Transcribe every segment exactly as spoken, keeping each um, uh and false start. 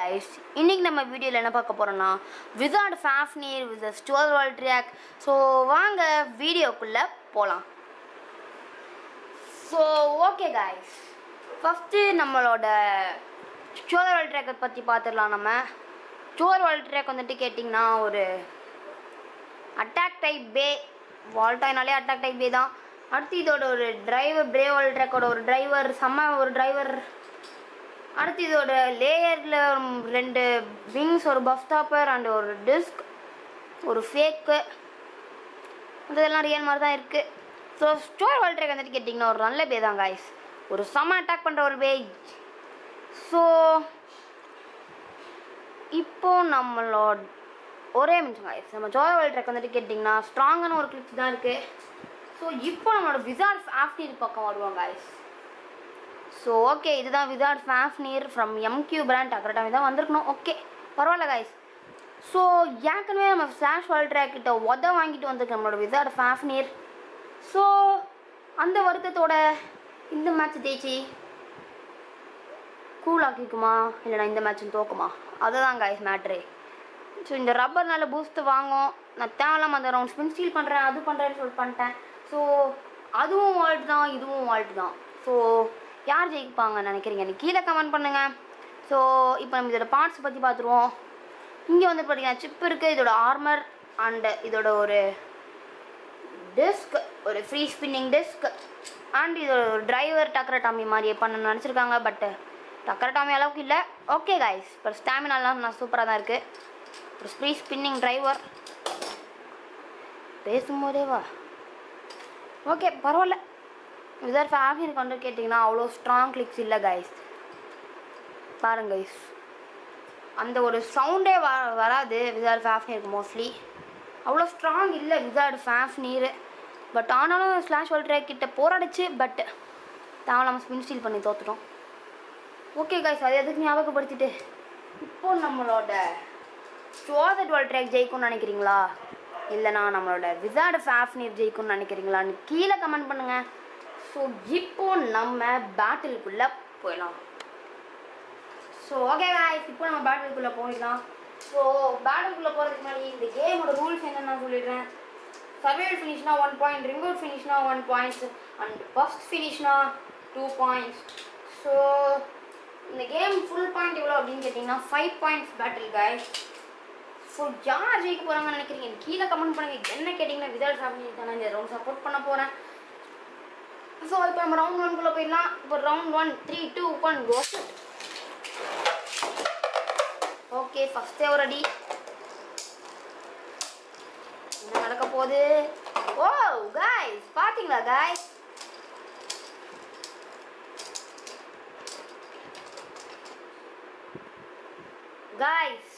guys. இன்னைக்கு நம்ம வீடியோல என்ன பார்க்க போறோம்னா Wizard Fafnir with the Stuart World Track. So வாங்க வீடியோக்குள்ள போலாம். So okay guys. First நம்மளோட Stuart World Track பத்தி பார்த்துடலாம். நம்ம Stuart World Track வந்துட்டு கேட்டிங்கனா ஒரு attack type bay வால்டாய்னாலே attack type bay தான். அடுத்து இதோட ஒரு டிரைவர் Brave World Track ஓட ஒரு டிரைவர் சம ஒரு டிரைவர். அடுத்து இதோட லேயர்ல ரெண்டு விங்ஸ் ஒரு பஃப் ஸ்டாப்பர் அண்ட் ஒரு டிஸ்க் ஒரு ஃபேக்கு இதெல்லாம் ரியல் மாதிரி தான் இருக்கு. ஸோ ஸ்டோர் வேர்ல்ட் ட்ராக் வந்துட்டு கேட்டிங்கன்னா ஒரு நல்ல பே தான் காய்ஸ், ஒரு செம அட்டாக் பண்ணுற ஒரு பே. ஸோ இப்போ நம்மளோட ஒரே நிமிஷம் காய்ஸ், நம்ம ஸ்டோர் வேர்ல்ட் ட்ராக் வந்துட்டு கேட்டிங்கன்னா ஸ்ட்ராங்கான ஒரு கிளிப்ஸ் தான் இருக்குது. ஸோ இப்போ நம்மளோட Wizard Fafnir பக்கம் வருவோம் காய்ஸ். ஸோ ஓகே, இதுதான் Wizard Fafnir from MQ brand. கரெக்டாக தான் வந்திருக்கணும். ஓகே பரவாயில்ல காய்ஸ். ஸோ ஏற்கனவே நம்ம ஸ்லாஷ் வேர்ல்ட் ட்ராக் கிட்ட உத வாங்கிட்டு வந்திருக்கு நம்மளோட Wizard Fafnir. ஸோ அந்த வருத்தத்தோட இந்த மேட்ச் தேய்ச்சி கூல் ஆக்கிக்குமா இல்லைனா இந்த மேட்ச் தோக்குமா, அதுதான் காய்ஸ் மேட்ரு. ஸோ இந்த ரப்பர்னால பூஸ்ட் வாங்கும், நான் தேவையில்லாமல் அந்த ரவுண்ட் ஸ்பின் ஸ்டீல் பண்ணுறேன் அது பண்ணுறேன்னு சொல்லிட்டு பண்ணிட்டேன். ஸோ அதுவும் வால்ட் தான் இதுவும் வால்ட் தான். ஸோ யார் ஜெயிப்பாங்கன்னு நினைக்கிறீங்க நீ கீழே கமெண்ட் பண்ணுங்கள். ஸோ இப்போ நம்ம இதோட பார்ட்ஸ் பற்றி பார்த்துருவோம். இங்கே வந்து பார்த்தீங்கன்னா சிப் இருக்குது, இதோட ஆர்மர் அண்டு இதோட ஒரு டிஸ்க் ஒரு ஃப்ரீ ஸ்பின்னிங் டிஸ்க் அண்ட் இதோட ஒரு டிரைவர் டக்கர டாமி மாதிரி பண்ணணும்னு நினச்சிருக்காங்க. பட்டு டக்கர டாமி அளவுக்கு இல்லை. ஓகே காய்ஸ், இப்போ ஸ்டாமினாலாம் நான் சூப்பராக தான் இருக்குது. ஒரு ஃப்ரீ ஸ்பின்னிங் டிரைவர் பேசும்போதே வா. ஓகே பரவாயில்ல. Wizard Fafnir கொண்டு கேட்டிங்கன்னா அவ்வளோ ஸ்ட்ராங் கிளிக்ஸ் இல்லை கைஸ். பாருங்க கைஸ், அந்த ஒரு சவுண்டே வ வராது Wizard Fafnirக்கு மோஸ்ட்லி. அவ்வளோ ஸ்ட்ராங் இல்லை Wizard Fafnir. பட் ஆனாலும் ஸ்லாஷ் வேர்ல்ட் ட்ராக் கிட்ட போராடிச்சு. பட் தேவையில்லாமல் ஸ்பின் ஸ்டீல் பண்ணி தோத்துட்டோம். ஓகே கைஸ், அது எதுக்கு ஞாபகப்படுத்திட்டு இப்போ நம்மளோட Stuart World Track ஜெயிக்கும்னு நினைக்கிறீங்களா இல்லைனா நம்மளோட Wizard Fafnir ஜெயிக்கும்னு நினைக்கிறீங்களான்னு கீழே கமெண்ட் பண்ணுங்கள். ஸோ இப்போ நம்ம பேட்டிலுக்குள்ளே போயிடலாம். ஸோ ஓகே காய்ஸ், இப்போ நம்ம பேட்டிலுக்குள்ளே போயிடலாம். ஸோ பேட்டிலுக்குள்ளே போகிறதுக்கு முன்னாடி இந்த கேமோட ரூல்ஸ் என்னென்னு நான் சொல்லிடுறேன். சர்வைவல் ஃபினிஷ்னா ஒன் பாயிண்ட், ரிமோட் ஃபினிஷ்னா ஒன் பாயிண்ட்ஸ் அண்ட் ஃபர்ஸ்ட் ஃபினிஷ்னா டூ பாயிண்ட்ஸ். ஸோ இந்த கேம் ஃபுல் பாயிண்ட் எவ்வளோ அப்படின்னு கேட்டிங்கன்னா five points battle guys. So யார் ஜெயிக்க போகிறாங்கன்னு நினைக்கிறீங்க கீழே கமெண்ட் பண்ணுங்கள். என்ன கேட்டிங்கன்னா Wizard Fafnir தானே இந்த ரவுண்ட் சப்போர்ட் பண்ண போகிறேன். ஸோ இப்போ நம்ம ரவுண்ட் ஒன்குள்ளே போயிடலாம். இப்போ round one three two one go. Okay ஃபஸ்ட்டே ஒரு அடி. என்ன நடக்க போகுது? ஓ காய்ஸ் பார்த்தீங்களா காய்ஸ், காய்ஸ்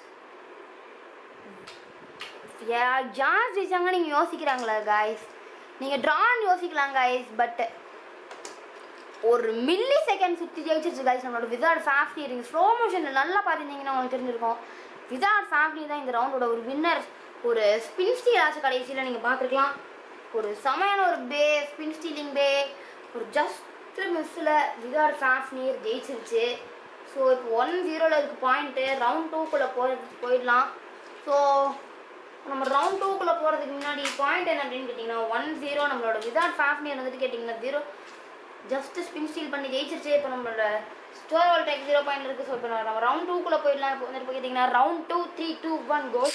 யார் ஜெயிச்சாங்க நீங்கள் யோசிக்கிறாங்களா காய்ஸ்? நீங்கள் ட்ரான்னு யோசிக்கலாம் காய்ஸ். பட் ஒரு மில்லி செகண்ட் சுற்றி ஜெயிச்சிருச்சு காய்ஸ் நம்மளோட Wizard Fafnir. நீங்கள் ஸ்லோ மோஷனில் நல்லா பார்த்துருந்தீங்கன்னா உங்களுக்கு தெரிஞ்சிருக்கும் Wizard Fafnir தான் இந்த ரவுண்டோட ஒரு வின்னர். ஒரு ஸ்பின் ஸ்டீல் ஆச்சு கடைசியில் நீங்கள் பார்த்துருக்கலாம். ஒரு செமையான ஒரு பே ஸ்பின் ஸ்டீலிங் பே ஒரு ஜஸ்ட் மிஸ்ஸில் Wizard Fafnir ஜெயிச்சிருச்சு. ஸோ இப்போ ஒன் ஜீரோவில் இருக்குது பாயிண்ட்டு. ரவுண்ட் டூக்குள்ளே போய் போயிடலாம். ஸோ நம்ம ரவுண்ட் டூக்குள்ளே போகிறதுக்கு முன்னாடி பாயிண்ட் என்ன அப்படின்னு கேட்டிங்கன்னா ஒன் ஜீரோ. நம்மளோட Wizard Fafnir வந்துட்டு கேட்டிங்கன்னா ஜீரோ ஜஸ்ட் ஸ்பின் ஸ்டீல் பண்ணி ஜெயிச்சிருச்சு. இப்போ நம்மளோட Stuart World Track zero point இருக்குது. ஸோ இப்போ நம்ம ரவுண்ட் டூக்குள்ளே போயிடலாம். இப்போ வந்துட்டு கேட்டிங்கன்னா round two three two one go.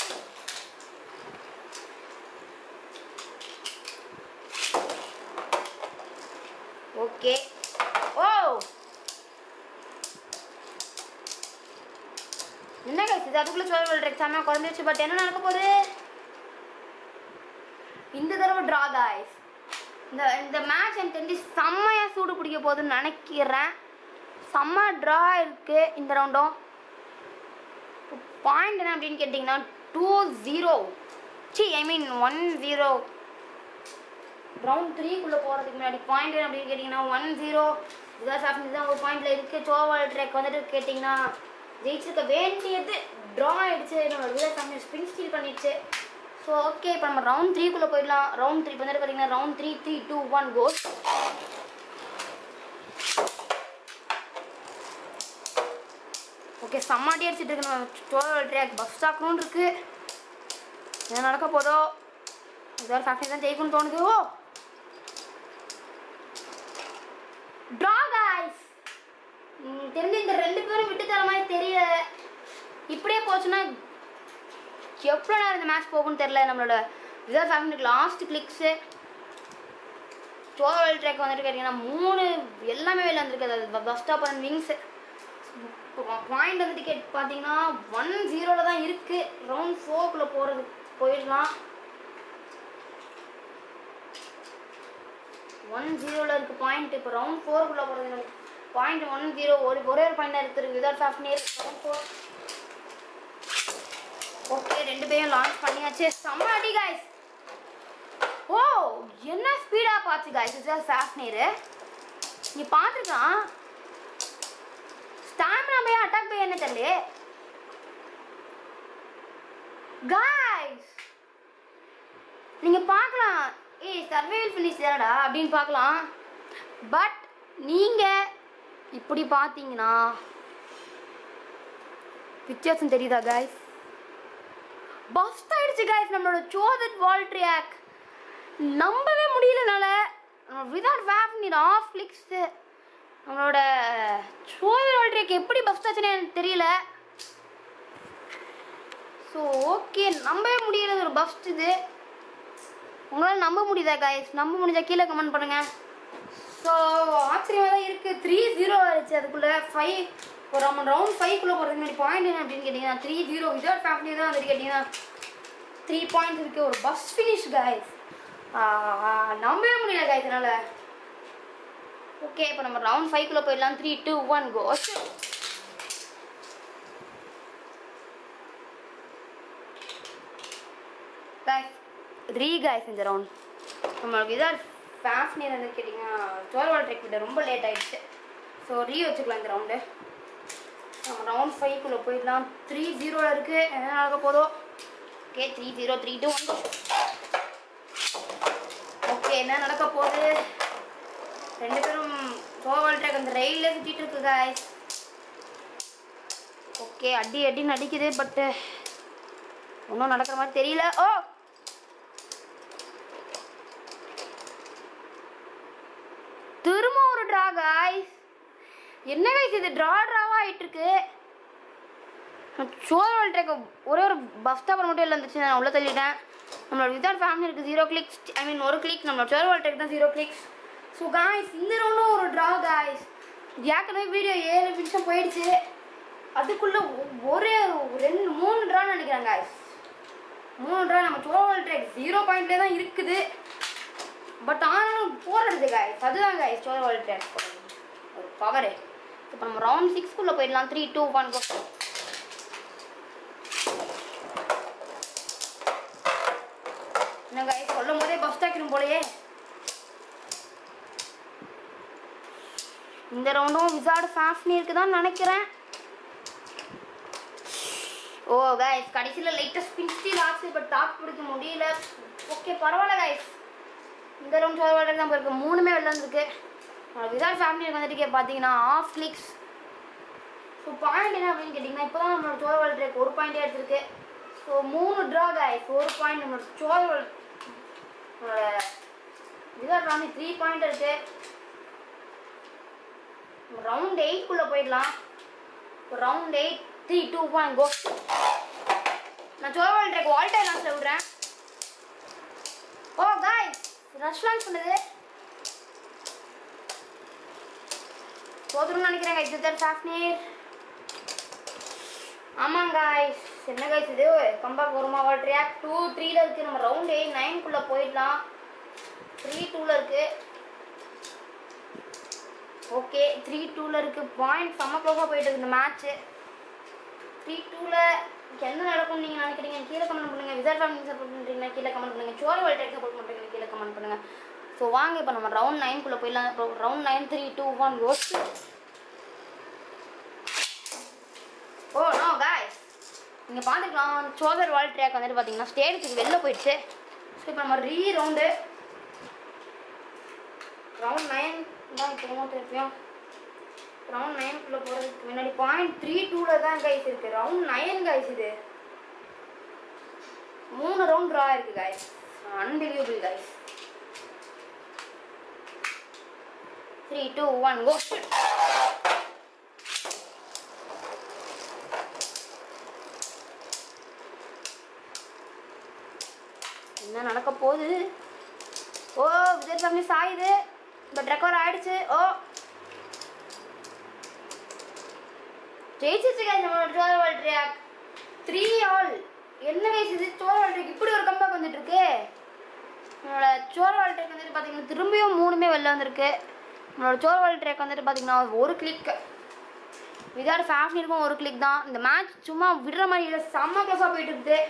Okay oh என்ன கைஸ் இது அதுக்குள்ளே Stuart World Track செம்மையாக குறைஞ்சிருச்சு. பட் என்ன நடக்க போகுது இந்த தடவை ட்ரா காய்ஸ். இந்த இந்த மேட்ச் எனக்கு தெரிஞ்சு செம்மையாக சூடு பிடிக்க போகுதுன்னு நினைக்கிறேன். செம்ம ட்ரா இருக்குது இந்த ரவுண்டும். பாயிண்ட் என்ன அப்படின்னு கேட்டிங்கன்னா டூ ஜீரோ சி I mean one zero. Round த்ரீக்குள்ளே போகிறதுக்கு முன்னாடி பாயிண்ட் என்ன அப்படின்னு கேட்டிங்கன்னா ஒன் ஜீரோ. Wizard Fafnir தான் ஒரு பாயிண்டில் இருக்குது. Stuart World Track வந்துட்டு கேட்டிங்கன்னா ஜெயிச்சிருக்க வேண்டியது ட்ரா ஆகிடுச்சு. நம்ம Wizard Fafnir ஸ்பின் ஸ்டீல் பண்ணிடுச்சு. ஸோ ஓகே இப்போ நம்ம ரவுண்ட் த்ரீக்குள்ளே போயிடலாம். ரவுண்ட் த்ரீ வந்துட்டு பார்த்தீங்கன்னா round three three two one go. Okay சம்மாட்டி அடிச்சுட்டு இருக்கு நம்ம சோழர் ட்ராக் பஸ் ஸ்டாக்னு இருக்கு. என்ன நடக்க போதோ ஏதாவது ஃபேக்டரி தான் ஜெயிக்கணும்னு தோணுது. Oh draw guys. தெரிஞ்சு இந்த ரெண்டு பேரும் விட்டு தர மாதிரி தெரியல. இப்படியே போச்சுன்னா எவ்வளோ நேரம் இந்த மேட்ச் போகும்னு தெரியல. நம்மளோட விசார் ஃபேமிலிக்கு லாஸ்ட் கிளிக்ஸு சோழர் ட்ராக் வந்துட்டு கேட்டிங்கன்னா மூணு எல்லாமே வெளில வந்துருக்கு. அது bus stop and wings point வந்துட்டு கேட் பார்த்தீங்கன்னா ஒன் ஜீரோவில் தான் இருக்குது. ரவுண்ட் ஃபோர்க்குள்ளே போகிறது போயிடலாம். ஒன் ஜீரோவில் இருக்குது பாயிண்ட். இப்போ ரவுண்ட் ஃபோருக்குள்ளே போகிறது பாயிண்ட் ஒன் ஜீரோ ஒரு ஒரே ஒரு பாயிண்டாக இருக்குது without Fafnir round four. Okay ரெண்டு பேரும் லான்ச் பண்ணியாச்சு. செம்ம அடி காய்ஸ். ஓ என்ன ஸ்பீடாக பார்த்து காய்ஸ் விதவுட் ஃபேஃப்னியர் நீ பார்த்துருக்கான். ஸ்டாமினா பையன் அட்டாக் பையன் என்ன தெரியல காய்ஸ். நீங்கள் பார்க்கலாம் ஏய் சர்வைவல் ஃபினிஷ் தானடா அப்படின்னு பார்க்கலாம். பட் நீங்கள் இப்படி பார்த்தீங்கன்னா வித்தியாசம் தெரியுதா காய்ஸ். பஸ்ட் ஆயிடுச்சு காய்ஸ் நம்மளோட சோதர் வால் ட்ராக். நம்பவே முடியலனால விதவுட் ஃபேஃப்னியர் ஆஃப் கிளிக்ஸு நம்மளோட சோதர் வால் ட்ராக் எப்படி பஸ்ட் ஆச்சுன்னு எனக்கு தெரியல. ஸோ ஓகே நம்பவே முடியல ஒரு பஸ்ட். இது உங்களால் நம்ப முடியுதா காய்ஸ்? நம்ப முடிஞ்சா கீழே கமெண்ட் பண்ணுங்கள். ஸோ ஆச்சரியமாக தான் இருக்குது. த்ரீ ஜீரோ ஆயிடுச்சு. அதுக்குள்ளே ஃபைவ் ஒரு நம்ம ரவுண்ட் ஃபைவ்க்குள்ளே போகிறதுக்கு முன்னாடி பாயிண்ட் என்ன அப்படின்னு கேட்டிங்கன்னா த்ரீ ஜீரோ விதவுட் ஃபேமிலி தான் வந்துட்டு கேட்டிங்கன்னா த்ரீ பாயிண்ட்ஸ் இருக்குது. ஒரு பஸ் ஃபினிஷ் காய்ஸ். நம்பவே முடியல காய்ஸ் என்னால். ஓகே இப்போ நம்ம ரவுண்ட் ஃபைவ்க்குள்ளே போயிடலாம். Three two one go. Guys ரீ காய்ஸ் இந்த ரவுண்ட் நம்மளுக்கு இதாக ஃபேஃப்னியர் வந்து கேட்டிங்கன்னா சோழர் வால் ட்ராக் விட ரொம்ப லேட் ஆகிடுச்சு. ஸோ ரீ வச்சுக்கலாம் இந்த ரவுண்டு. நம்ம ரவுண்ட் ஃபைவ்க்குள்ளே போயிடலாம். த்ரீ ஜீரோவில் இருக்குது. என்ன நடக்க போதோ. Okay three zero three two one. Okay என்ன நடக்க போகுது. ரெண்டு பேரும் சோழர் வால் ட்ராக் அந்த ரயிலில் சுற்றிட்டு இருக்கு காய்ஸ். ஓகே அடி அடின்னு அடிக்குது. பட்டு ஒன்றும் நடக்கிற மாதிரி தெரியல. ஓ திரும்ப ஒரு ட்ரா காய்ஸ். என்ன காய்ஸ் இது ட்ரா ட்ராவாக ஆகிட்டுருக்கு. சோழர் வால் ட்ராக் ஒரே ஒரு பஸ் ஸ்டாப்பர் மட்டும் இல்லை இருந்துச்சு. நான் உள்ள தள்ளிட்டேன். நம்மளோட விதவுட் ஃபேமிலி இருக்குது ஜீரோ கிளிக்ஸ். ஐ மீன் ஒரு கிளிக். நம்மளோட சோழர் வால் ட்ராக் தான் ஜீரோ கிளிக்ஸ். ஸோ காய்ஸ் இந்த ரவுண்டும் ஒரு ட்ரா காய்ஸ். ஏற்கனவே வீடியோ ஏழு நிமிஷம் போயிடுச்சு. அதுக்குள்ளே ஒரே ரெண்டு மூணு ட்ரான்னு நினைக்கிறேன் காய்ஸ். மூணு ட்ரா. நம்ம சோழர் வால் ட்ராக் ஜீரோ பாயிண்ட்லேயே தான் இருக்குது. பட் ஆனாலும் போராடுது காய்ஸ். அதுதான் காய்ஸ் சோழர் வால் ட்ராக் ஒரு பவரு. இப்போ நம்ம ரவுண்ட் சிக்ஸ்க்குள்ளே போயிடலாம். Three two one go. என்ன காய்ஸ் சொல்லும் போதே பஸ் டாக்கிடும் போலையே. இந்த ரவுண்டும் விசார்டு ஃபேஃப்னியருக்கு தான் நினைக்கிறேன். ஓ காய்ஸ் கடைசியில் லைட்டாக ஸ்பின் ஸ்டீல் ஆச்சு. பட் டாக் பிடிக்க முடியல. ஓகே பரவாயில்ல காய்ஸ். இந்த ரவுண்ட் சோழர் வால் ட்ராக் தான் போயிருக்கு. மூணுமே வெளில வந்துருக்கு. விசார்டு ஃபேமிலிக்கு வந்துட்டு பார்த்தீங்கன்னா ஆஃப் கிளிக்ஸ். ஸோ பாயிண்ட் என்ன அப்படின்னு கேட்டிங்கன்னா இப்போ தான் நம்மளோட சோழர் வால் ட்ராக் ஒரு பாயிண்டே எடுத்துருக்கு. ஸோ மூணு ட்ரா காய்ஸ். ஒரு பாயிண்ட் நம்மளோட சோழர் வால் விசார்டு ஃபேமிலி த்ரீ பாயிண்ட் இருக்குது. ரவுண்ட் எயிட்குள்ளே போயிடலாம். Round eight three two one go. நான் சோழர் வால் ட்ராக் வால்டர் லான்ச்சில் விடுறேன். ஓ காய்ஸ் ரஷ் லான்ச் பண்ணுது. போதும்னு நினைக்கிறேன் கைஸ் விதவுட் ஃபேஃப்னியர். ஆமாங்க காய்ஸ். என்ன காய்ஸ் இது கம்பேக் வருமா. வால் ட்ராக் டூ த்ரீல இருக்குது. நம்ம ரவுண்ட் எயிட் நைன்குள்ளே போயிடலாம். த்ரீ டூவில் இருக்குது. ஓகே த்ரீ டூவில் இருக்குது. பாயிண்ட் செம்ம க்ளோஸாக போயிட்டு இருக்கு இந்த மேட்ச்சு. த்ரீ டூவில் என்ன நடக்கும்னு நீங்கள் நினைக்கிறீங்க கீழே கமெண்ட் பண்ணுங்கள். விசார்டு ஃபேமிலி சப்போர்ட் பண்ணுறீங்கன்னா கீழே கமெண்ட் பண்ணுங்கள். சோழர் வால் ட்ராக் சப்போர்ட் பண்ணுறீங்கன்னா கீழே கமெண்ட் பண்ணுங்கள். ஸோ வாங்க இப்போ நம்ம ரவுண்ட் நைன்குள்ளே போயிடலாம். Round nine three two one goes. Oh no guys நீங்கள் பார்த்துக்கலாம் சோழர் வால் ட்ராக் வந்துட்டு பார்த்தீங்கன்னா ஸ்டேஜுக்கு வெளில போயிடுச்சு. ஸோ இப்போ நம்ம ரீ ரவுண்டு ரவுண்ட் நைன் தான் இப்போ திருப்பியும் ரவுண்ட் நைனுக்குள்ளே போகிறதுக்கு முன்னாடி பாயிண்ட் த்ரீ டூவில் தான் கைஸ் இருக்குது. Round nine guys. இது மூணு ரவுண்ட் ட்ரா இருக்குது guys. Unbelievable guys. Three two one go. என்ன நடக்க போகுது? ஓ விஜய் சாமி சாயுது. பட் ரெக்கவர் ஆயிடுச்சு. ஓ ஜெயிச்சிச்சு கைஸ் நம்மளோட சோழ வேர்ல்ட் ட்ராக். Three all. என்ன கைஸ் இது சோழ வேர்ல்ட் ட்ராக் இப்படி ஒரு கம்பேக் வந்துட்டு இருக்கு. நம்மளோட சோழ வேர்ல்ட் ட்ராக் வந்துட்டு பார்த்தீங்கன்னா திரும்பியும் மூணுமே வெளில வந்திருக்கு. நம்மளோட சோழ வேர்ல்ட் ட்ராக் வந்துட்டு பார்த்தீங்கன்னா ஒரு கிளிக். விதாட் ஃபேஃப்னிருக்கும் ஒரு கிளிக் தான். இந்த மேட்ச் சும்மா விடுற மாதிரி இல்லை, செம்ம க்ளோஸாக போயிட்டு இருக்குது.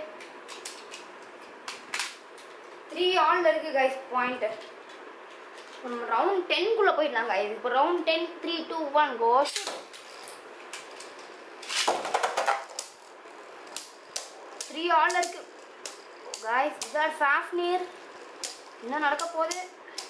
த்ரீ ஆல்ல இருக்கு கைஸ் பாயிண்ட். நம்ம ரவுண்ட் டென்குள்ளே போயிடலாம் கைஸ். இப்போ round ten. Three two one go. Three ஆல்ல இருக்கு கைஸ். Without Fafnir. என்ன நடக்க போகுது?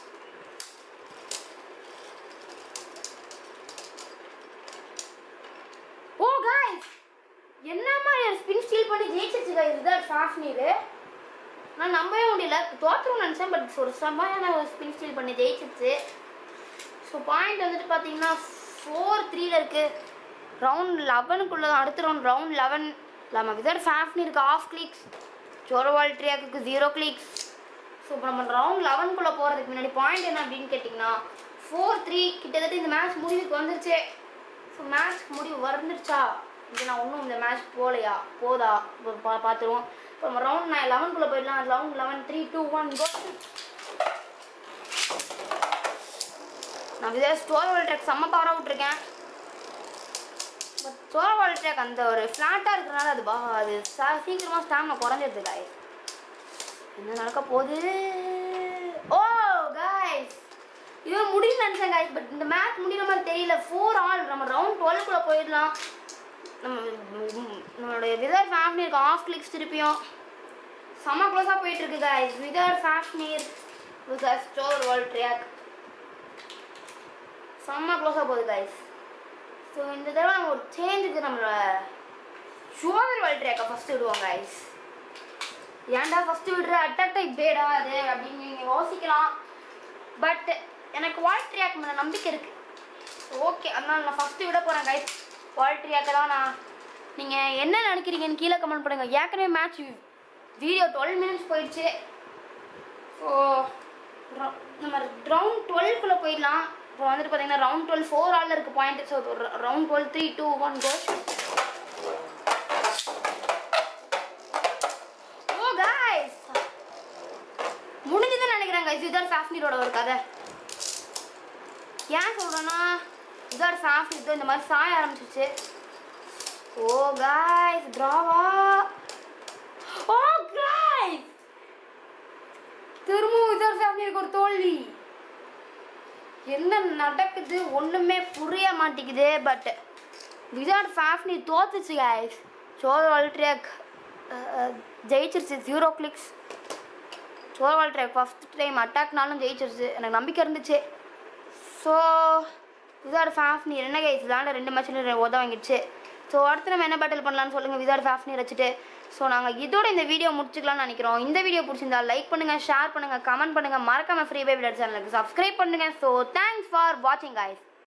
ஓ கைஸ் என்னமா ஸ்பின் ஸ்டீல் பண்ணி ஜெயிச்சிச்சு கைஸ் விதாட் ஃபேஃப்னிர். நான் நம்பவே முடியல, தோற்றுன்னு நினச்சேன். பட் ஒரு செம்மையான ஒரு ஸ்பின் ஸ்டீல் பண்ணி ஜெயிச்சிச்சு. ஸோ பாயிண்ட் வந்துட்டு பார்த்தீங்கன்னா ஃபோர் த்ரீல இருக்குது. ரவுண்ட் லெவனுக்குள்ளே தான். அடுத்த ரவுண்ட் ரவுண்ட் லெவன். நம்ம விதாட் ஃபேஃப்னிருக்கு ஆஃப் கிளிக்ஸ். சோழ வேர்ல்ட் ட்ராக்குக்கு ஜீரோ கிளிக்ஸ். ஸோ இப்போ நம்ம ரவுண்ட் லெவனுக்குள்ளே போகிறதுக்கு முன்னாடி பாயிண்ட் என்ன அப்படின்னு கேட்டிங்கன்னா ஃபோர் த்ரீ. கிட்டத்தட்ட இந்த மேட்ச் முடிவுக்கு வந்துருச்சு. ஸோ மேட்ச் முடிவு வந்துருச்சா? இது நான் ஒன்றும் இந்த மேட்ச் போகலையா போதா பா பார்த்துருவோம். இப்போ நம்ம ரவுண்ட் நான் லெவனுக்குள்ளே போயிடலாம். Round eleven. Three two one go. நான் இதே சோழ வேர்ல்ட் ட்ராக் செம்ம பவராக விட்டுருக்கேன். பட் சோழ வேர்ல்ட் ட்ராக் அந்த ஒரு ஃப்ளாட்டாக இருக்கிறனால அது பா அது சீக்கிரமாக ஸ்டாமினா குறைஞ்சிருது கைஸ். என்ன நடக்க போகுது? ஓ கைஸ் இது முடியும்னு நினச்சேன் கைஸ். பட் இந்த மேட்ச் முடிகிற மாதிரி தெரியல. Four all. நம்ம ரவுண்ட் டுவெல்க்குள்ளே போயிடலாம். நம்ம நம்மளுடைய விதாட் ஃபேஃப்னிருக்கு ஆஃப் கிளிக்ஸ் திருப்பியும் செம்ம க்ளோஸாக போயிட்டுருக்கு கைஸ். விதாட் ஃபேஃப்னிர் வித் சோழ வேர்ல்ட் ட்ராக் செம்ம க்ளோஸாக போகுது கைஸ். ஸோ இந்த தடவை நம்ம ஒரு சேஞ்சுக்கு நம்மளோட சோழ வேர்ல்ட் ட்ராக்கை ஃபஸ்ட்டு விடுவோம் கைஸ். ஏன்டா ஃபஸ்ட்டு விடுற அட்டாக் டைப் பேடா அது அப்படின்னு நீங்கள் யோசிக்கலாம். பட் எனக்கு வேர்ல்ட் ட்ராக் மேலே நம்பிக்கை இருக்குது. ஓகே அதனால் நான் ஃபஸ்ட்டு விட போகிறேன் கைஸ். வேர்ல்ட் ட்ராக்கை தான் நான். நீங்கள் என்ன நினைக்கிறீங்கன்னு கீழே கமெண்ட் பண்ணுங்கள். ஏற்கனவே மேட்ச் வீடியோ டுவெல் மினிட்ஸ் போயிடுச்சு. ஸோ நம்ம ரவுண்ட் டுவெல்க்குள்ளே போயிடலாம். இப்போ வந்துட்டு பார்த்தீங்கன்னா ரவுண்ட் டுவெல் ஃபோர் ஆளில் இருக்குது point. So round twelve three two one go. Oh guys முடிஞ்சதுன்னு நினைக்கிறேன் கைஸ். விதாட் ஃபேஃப்னிரோட ஒரு கதை. ஏன் சொல்கிறேன்னா விதாட் ஃபேஃப்னிர் இந்த மாதிரி சாய ஆரம்பிச்சிச்சு. ஓ கைஸ் ட்ராவா. ஓ கைஸ் திரும்பவும் விதாட் ஃபேஃப்னிருக்கு ஒரு தோல்வி. என்ன நடக்குது ஒன்றுமே புரிய மாட்டேங்குது. பட் விதாட் ஃபேஃப்னிர் தோத்துச்சு கைஸ். சோழ வேர்ல்ட் ட்ராக் ஜெயிச்சிருச்சு. Zero clicks. சோழ வேர்ல்ட் ட்ராக் ஃபஸ்ட் டைம் அட்டாக்னாலும் ஜெயிச்சிருச்சு. எனக்கு நம்பிக்கை இருந்துச்சு. ஸோ விதாட் ஃபேஃப்னிர் என்ன கைஸ் விளாண்ட ரெண்டு மேட்ச்லையும் உத வாங்கிடுச்சு. ஸோ அடுத்து நம்ம என்ன பேட்டில் பண்ணலான்னு சொல்லுங்கள் விதாட் ஃபேஃப்னிர் வச்சுட்டு. ஸோ நாங்கள் இதோட இந்த வீடியோ முடிச்சுக்கலாம்னு நினைக்கிறோம். இந்த வீடியோ பிடிச்சிருந்தா லைக் பண்ணுங்கள், ஷேர் பண்ணுங்கள், கமெண்ட் பண்ணுங்கள். மறக்காமல் ஃப்ரீ பை விளையாட் சேனலுக்கு சப்ஸ்கிரைப் பண்ணுங்கள். ஸோ தேங்க்ஸ் ஃபார் வாட்சிங் கைஸ்.